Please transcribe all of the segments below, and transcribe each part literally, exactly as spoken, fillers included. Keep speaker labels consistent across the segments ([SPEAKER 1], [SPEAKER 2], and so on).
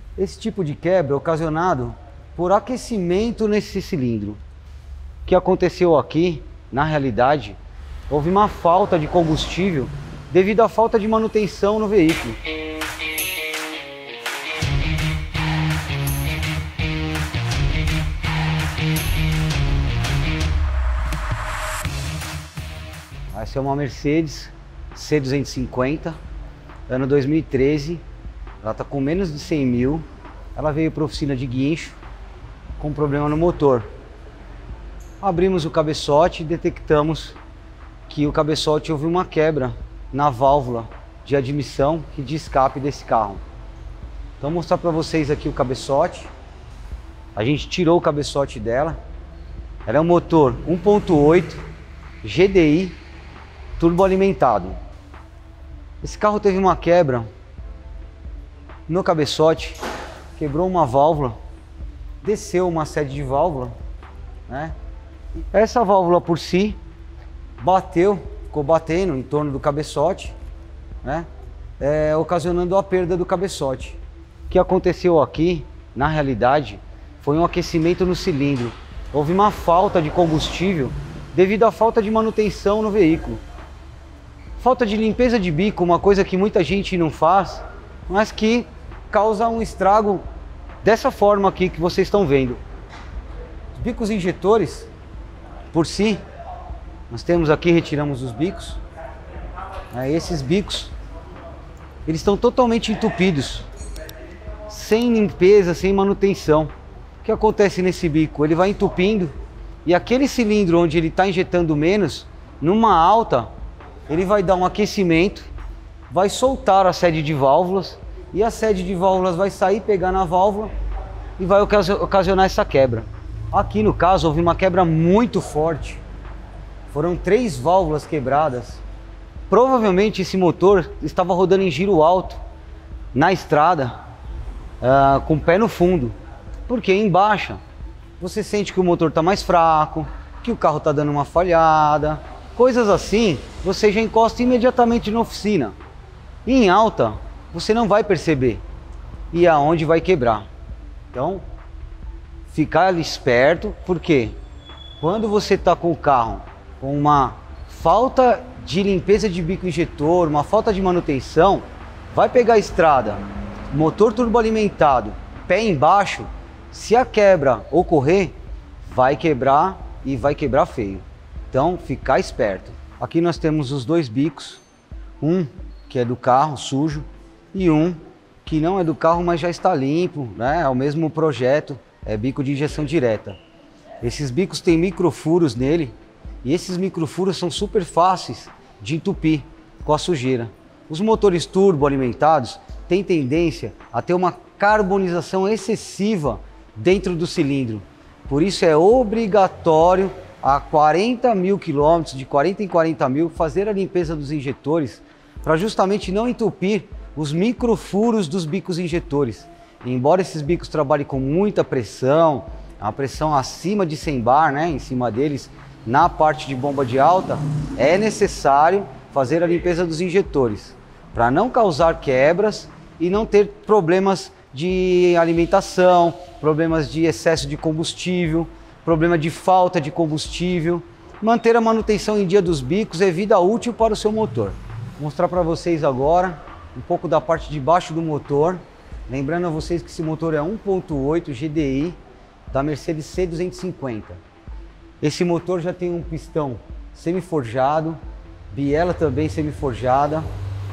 [SPEAKER 1] Esse tipo de quebra é ocasionado por aquecimento nesse cilindro. O que aconteceu aqui, na realidade, houve uma falta de combustível devido à falta de manutenção no veículo. Essa é uma Mercedes C duzentos e cinquenta, ano dois mil e treze. Ela está com menos de cem mil. Ela veio para a oficina de guincho com problema no motor. Abrimos o cabeçote e detectamos que o cabeçote houve uma quebra na válvula de admissão e de escape desse carro. Então vou mostrar para vocês aqui o cabeçote. A gente tirou o cabeçote dela. Ela é um motor um ponto oito G D I turbo alimentado. Esse carro teve uma quebra no cabeçote, quebrou uma válvula, desceu uma sede de válvula, né? Essa válvula por si bateu, ficou batendo em torno do cabeçote, né? É, ocasionando a perda do cabeçote. O que aconteceu aqui, na realidade, foi um aquecimento no cilindro. Houve uma falta de combustível devido à falta de manutenção no veículo. Falta de limpeza de bico, uma coisa que muita gente não faz, mas que causa um estrago dessa forma aqui que vocês estão vendo. Os bicos injetores, por si, nós temos aqui, retiramos os bicos. É, esses bicos, eles estão totalmente entupidos, sem limpeza, sem manutenção. O que acontece nesse bico? Ele vai entupindo e aquele cilindro onde ele está injetando menos, numa alta, ele vai dar um aquecimento, vai soltar a sede de válvulas e a sede de válvulas vai sair, pegar na válvula e vai ocasionar essa quebra. Aqui no caso houve uma quebra muito forte. Foram três válvulas quebradas. Provavelmente esse motor estava rodando em giro alto na estrada, uh, com o pé no fundo. Porque em baixa você sente que o motor está mais fraco, que o carro está dando uma falhada, coisas assim, você já encosta imediatamente na oficina. E em alta você não vai perceber e é aonde vai quebrar. Então, ficar esperto, porque quando você está com o carro com uma falta de limpeza de bico injetor, uma falta de manutenção, vai pegar a estrada, motor turboalimentado, pé embaixo, se a quebra ocorrer, vai quebrar e vai quebrar feio. Então, ficar esperto. Aqui nós temos os dois bicos, um que é do carro, sujo, e um que não é do carro, mas já está limpo, né? É o mesmo projeto, é bico de injeção direta. Esses bicos têm microfuros nele, e esses microfuros são super fáceis de entupir com a sujeira. Os motores turbo alimentados têm tendência a ter uma carbonização excessiva dentro do cilindro. Por isso é obrigatório a quarenta mil quilômetros, de quarenta em quarenta mil, fazer a limpeza dos injetores para justamente não entupir os microfuros dos bicos injetores. Embora esses bicos trabalhem com muita pressão, a pressão acima de cem bar, né, em cima deles, na parte de bomba de alta, é necessário fazer a limpeza dos injetores para não causar quebras e não ter problemas de alimentação, problemas de excesso de combustível, problema de falta de combustível. Manter a manutenção em dia dos bicos é vida útil para o seu motor. Vou mostrar para vocês agora um pouco da parte de baixo do motor. Lembrando a vocês que esse motor é um ponto oito G D I da Mercedes C duzentos e cinquenta. Esse motor já tem um pistão semi-forjado, biela também semi-forjada.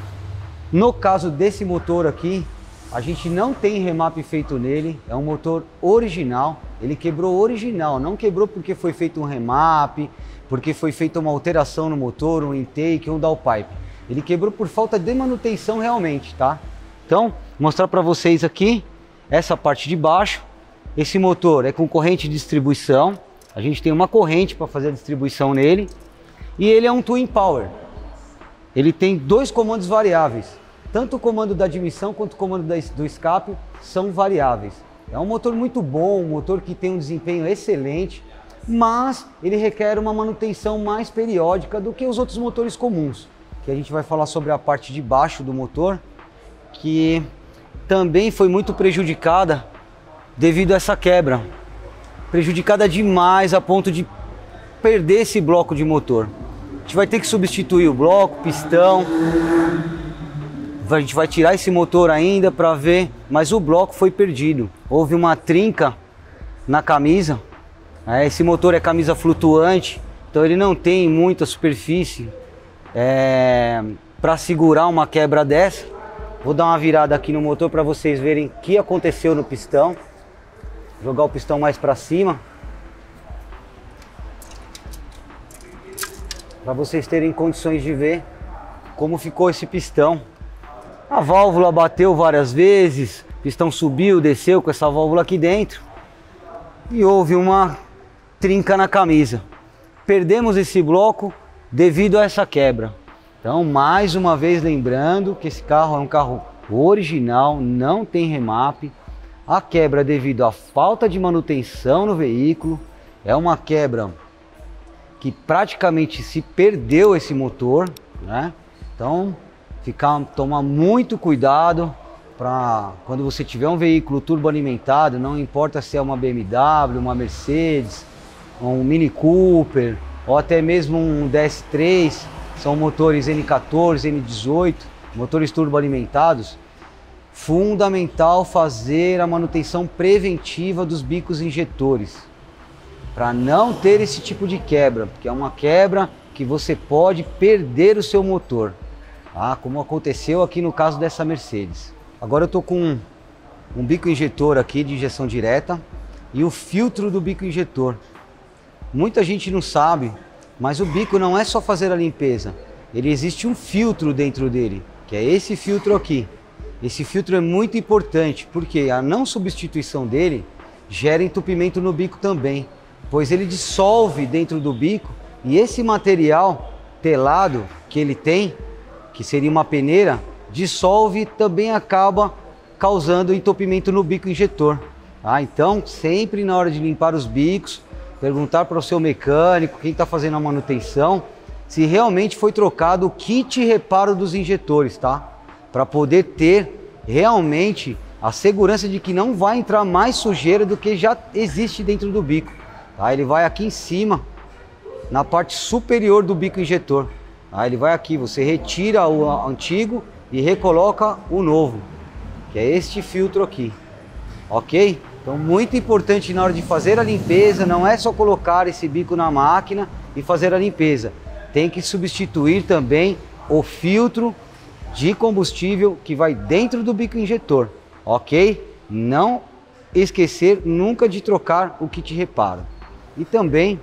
[SPEAKER 1] No caso desse motor aqui, a gente não tem remap feito nele, é um motor original. Ele quebrou original, não quebrou porque foi feito um remap, porque foi feita uma alteração no motor, um intake, um downpipe. Ele quebrou por falta de manutenção realmente, tá? Então, mostrar para vocês aqui essa parte de baixo. Esse motor é com corrente de distribuição. A gente tem uma corrente para fazer a distribuição nele. E ele é um Twin Power. Ele tem dois comandos variáveis. Tanto o comando da admissão quanto o comando do escape são variáveis. É um motor muito bom, um motor que tem um desempenho excelente, mas ele requer uma manutenção mais periódica do que os outros motores comuns. Que a gente vai falar sobre a parte de baixo do motor, que também foi muito prejudicada devido a essa quebra. Prejudicada demais a ponto de perder esse bloco de motor. A gente vai ter que substituir o bloco, pistão. A gente vai tirar esse motor ainda para ver, mas o bloco foi perdido. Houve uma trinca na camisa. Esse motor é camisa flutuante, então ele não tem muita superfície é, para segurar uma quebra dessa. Vou dar uma virada aqui no motor para vocês verem o que aconteceu no pistão. Jogar o pistão mais para cima, para vocês terem condições de ver como ficou esse pistão. A válvula bateu várias vezes, o pistão subiu, desceu com essa válvula aqui dentro e houve uma trinca na camisa. Perdemos esse bloco devido a essa quebra. Então, mais uma vez lembrando que esse carro é um carro original, não tem remap. A quebra devido à falta de manutenção no veículo, é uma quebra que praticamente se perdeu esse motor, né? Então, ficar, tomar muito cuidado para quando você tiver um veículo turbo alimentado, não importa se é uma B M W, uma Mercedes, um Mini Cooper ou até mesmo um D S três, são motores N quatorze, N dezoito, motores turbo alimentados. Fundamental fazer a manutenção preventiva dos bicos injetores para não ter esse tipo de quebra, porque é uma quebra que você pode perder o seu motor, tá? Como aconteceu aqui no caso dessa Mercedes. Agora eu tô com um, um bico injetor aqui de injeção direta e o filtro do bico injetor. Muita gente não sabe, mas o bico não é só fazer a limpeza, ele existe um filtro dentro dele, que é esse filtro aqui. Esse filtro é muito importante, porque a não substituição dele gera entupimento no bico também, pois ele dissolve dentro do bico e esse material telado que ele tem, que seria uma peneira, dissolve e também acaba causando entupimento no bico injetor. Ah, então, sempre na hora de limpar os bicos, perguntar para o seu mecânico, quem está fazendo a manutenção, se realmente foi trocado o kit reparo dos injetores, tá? Para poder ter realmente a segurança de que não vai entrar mais sujeira do que já existe dentro do bico. Tá? Ele vai aqui em cima, na parte superior do bico injetor. Tá? Ele vai aqui, você retira o antigo e recoloca o novo, que é este filtro aqui, ok? Então, muito importante na hora de fazer a limpeza, não é só colocar esse bico na máquina e fazer a limpeza. Tem que substituir também o filtro de combustível que vai dentro do bico injetor, ok? Não esquecer nunca de trocar o kit reparo. E também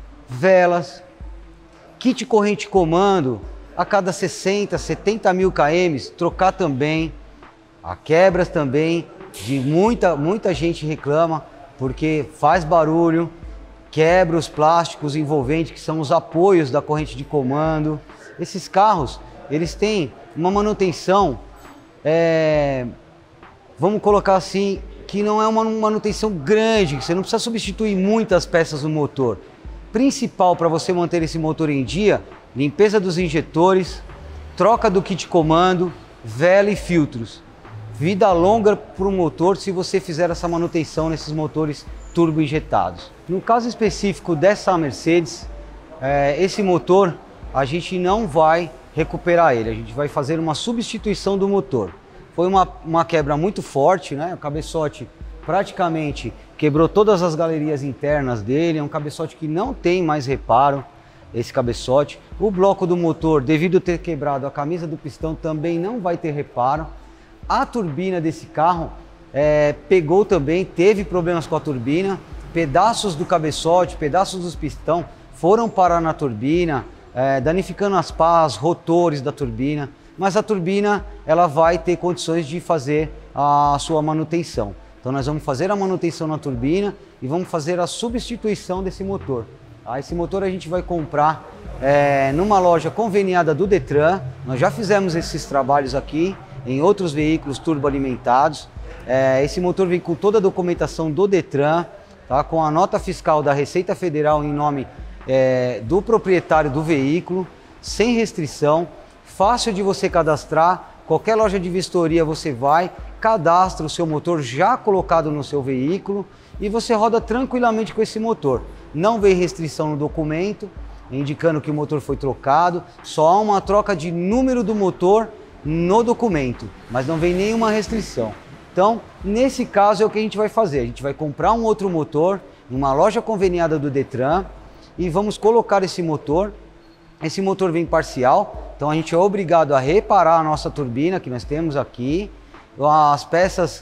[SPEAKER 1] velas, kit corrente comando, a cada sessenta, setenta mil quilômetros, trocar também. Há quebras também, de muita, muita gente reclama, porque faz barulho, quebra os plásticos envolventes, que são os apoios da corrente de comando. Esses carros, eles têm uma manutenção, é, vamos colocar assim, que não é uma manutenção grande, você não precisa substituir muitas peças no motor. Principal para você manter esse motor em dia, limpeza dos injetores, troca do kit comando, vela e filtros. Vida longa para o motor se você fizer essa manutenção nesses motores turbo injetados. No caso específico dessa Mercedes, é, esse motor a gente não vai recuperar ele, a gente vai fazer uma substituição do motor. Foi uma, uma quebra muito forte, né? O cabeçote praticamente quebrou todas as galerias internas dele, é um cabeçote que não tem mais reparo, esse cabeçote. O bloco do motor, devido a ter quebrado a camisa do pistão, também não vai ter reparo. A turbina desse carro é, pegou também, teve problemas com a turbina, pedaços do cabeçote, pedaços dos pistão foram parar na turbina, é, danificando as pás, rotores da turbina, mas a turbina ela vai ter condições de fazer a sua manutenção. Então nós vamos fazer a manutenção na turbina e vamos fazer a substituição desse motor. Tá? Esse motor a gente vai comprar é, numa loja conveniada do Detran. Nós já fizemos esses trabalhos aqui em outros veículos turbo alimentados. É, esse motor vem com toda a documentação do Detran, tá? Com a nota fiscal da Receita Federal em nome é, do proprietário do veículo, sem restrição, fácil de você cadastrar. Qualquer loja de vistoria você vai, cadastra o seu motor já colocado no seu veículo e você roda tranquilamente com esse motor. Não vem restrição no documento, indicando que o motor foi trocado, só há uma troca de número do motor no documento, mas não vem nenhuma restrição. Então, nesse caso é o que a gente vai fazer, a gente vai comprar um outro motor em uma loja conveniada do Detran e vamos colocar esse motor. Esse motor vem parcial, então a gente é obrigado a reparar a nossa turbina que nós temos aqui, as peças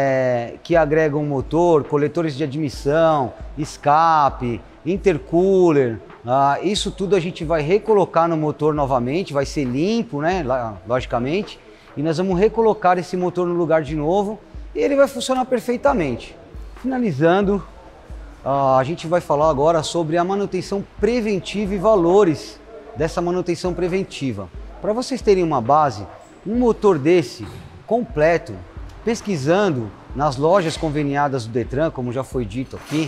[SPEAKER 1] é, que agregam o motor, coletores de admissão, escape, intercooler, ah, isso tudo a gente vai recolocar no motor novamente, vai ser limpo, né, logicamente, e nós vamos recolocar esse motor no lugar de novo e ele vai funcionar perfeitamente. Finalizando, ah, a gente vai falar agora sobre a manutenção preventiva e valores dessa manutenção preventiva. Para vocês terem uma base, um motor desse completo, pesquisando nas lojas conveniadas do Detran, como já foi dito aqui,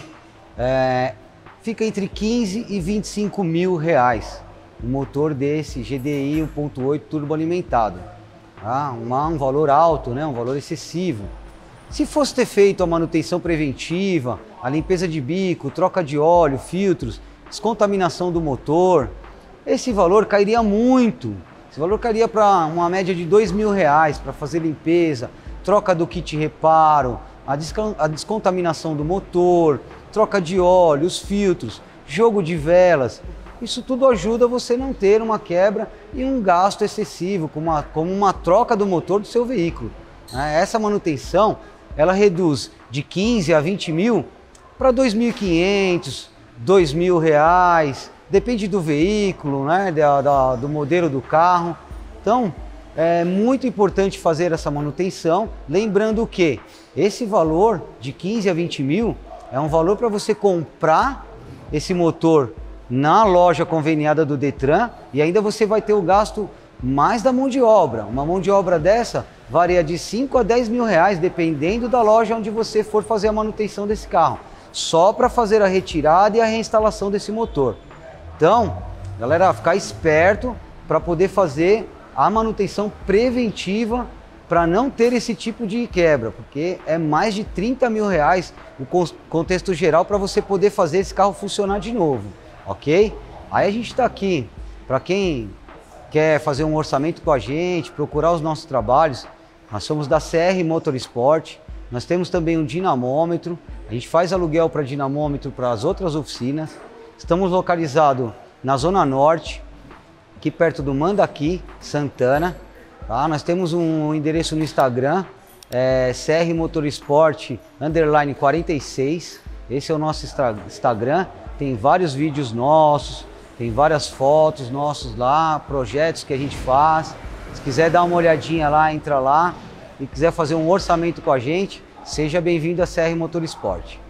[SPEAKER 1] é, fica entre quinze e vinte e cinco mil reais. Um motor desse G D I um ponto oito turbo alimentado. Tá? Um, um valor alto, né? Um valor excessivo. Se fosse ter feito a manutenção preventiva, a limpeza de bico, troca de óleo, filtros, descontaminação do motor, esse valor cairia muito. Esse valor cairia para uma média de dois mil reais para fazer limpeza, troca do kit reparo, a, a descontaminação do motor, troca de óleo, os filtros, jogo de velas. Isso tudo ajuda você a não ter uma quebra e um gasto excessivo, como uma, como uma troca do motor do seu veículo. Essa manutenção, ela reduz de quinze a vinte mil para dois mil e quinhentos, dois mil reais. Depende do veículo, né, da, da, do modelo do carro. Então, é muito importante fazer essa manutenção, lembrando que esse valor de quinze a vinte mil é um valor para você comprar esse motor na loja conveniada do Detran e ainda você vai ter o gasto mais da mão de obra. Uma mão de obra dessa varia de cinco a dez mil reais, dependendo da loja onde você for fazer a manutenção desse carro, só para fazer a retirada e a reinstalação desse motor. Então, galera, ficar esperto para poder fazer a manutenção preventiva para não ter esse tipo de quebra, porque é mais de trinta mil reais o contexto geral para você poder fazer esse carro funcionar de novo, ok? Aí a gente está aqui, para quem quer fazer um orçamento com a gente, procurar os nossos trabalhos, nós somos da C R Motorsport, nós temos também um dinamômetro, a gente faz aluguel para dinamômetro para as outras oficinas. Estamos localizados na Zona Norte, aqui perto do Mandaqui, Santana. Tá? Nós temos um endereço no Instagram, é C R Motorsport underline quarenta e seis. Esse é o nosso Instagram. Tem vários vídeos nossos, tem várias fotos nossos lá, projetos que a gente faz. Se quiser dar uma olhadinha lá, entra lá. E quiser fazer um orçamento com a gente, seja bem-vindo a C R Motorsport.